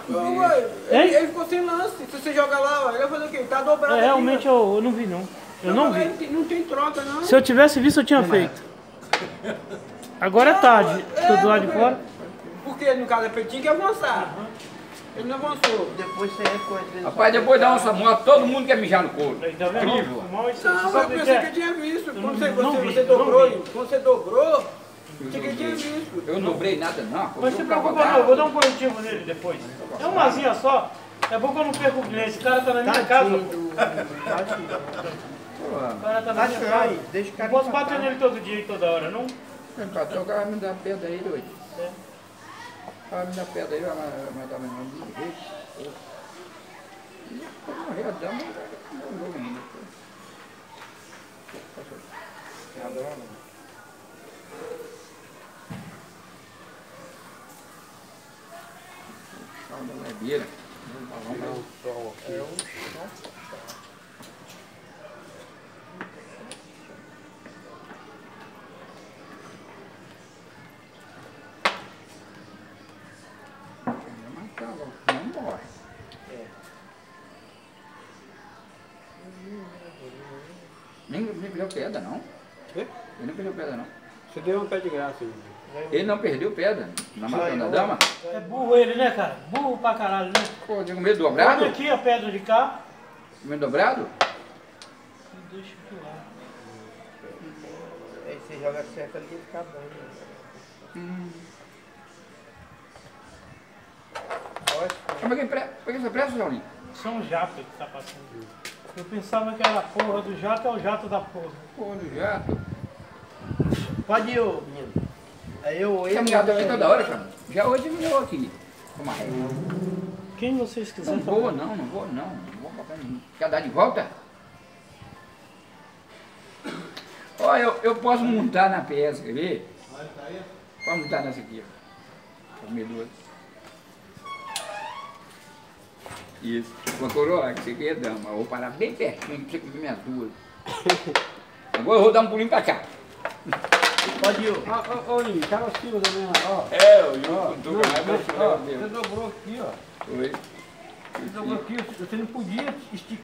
Ele ficou sem lance. Se você jogar lá, ele vai fazer o quê? Tá dobrado. Realmente eu não vi não. Eu não vi. Não tem troca, não. Se eu tivesse visto, eu tinha feito. Agora é tarde. Tô do lado de fora. Porque no caso é tinha que avançar. Ele não avançou. Depois você encontra. Rapaz, depois da onça morta, todo mundo quer mijar no couro. Tá vendo? Incrível. Não, eu pensei que eu tinha visto. Quando você dobrou, quando você dobrou, pensei que eu tinha visto. Eu não dobrei nada, não. Mas se preocupa não, eu vou dar um corretivo nele depois. É uma asinha só. É bom que eu não perco o cliente. Esse cara tá na minha casa. O cara tá na minha casa. Deixa o cara. Não posso bater nele todo dia e toda hora, não? O patrão vai me dar pedra aí, doido. Vai me dar pedra aí, vai dar meu nome de jeito. Vai morrer a dama, não vou ainda. Chão da ladeira. Não morre. Nem perdeu pedra, não. Quê? Ele não perdeu pedra, não. Você deu um pé de graça aí. Ele não perdeu pedra na matando da dama? É burro ele, né, cara? Burro pra caralho, né? Pô, tem com medo dobrado? Olha aqui a pedra de cá. Com medo dobrado? Deixa eu lá. Aí você joga certo ali e fica bom. Como é que você presta, Jaulinho? Isso é um jato que tá passando. Eu pensava que era a porra do jato, é o jato da porra. Pô, do jato. Pode ir, ô menino. Aí eu. Essa mulher também toda hora, cara. Já hoje me deu aqui. Toma aí. Quem vocês Não quiserem vou, não vou pra mim. Quer dar de volta? Olha, eu posso montar na peça, quer ver? Pode montar nessa aqui, ó. Comedor. Isso. Uma coroa, que você quer, dama. Eu vou parar bem pertinho pra você comer minhas duas. Agora eu vou dar um pulinho pra cá. Pode ir, ô. Ô, Lili, cara, os quilos também, ó. Você Você dobrou aqui, ó. Oi. Você dobrou aqui, você não podia esticar.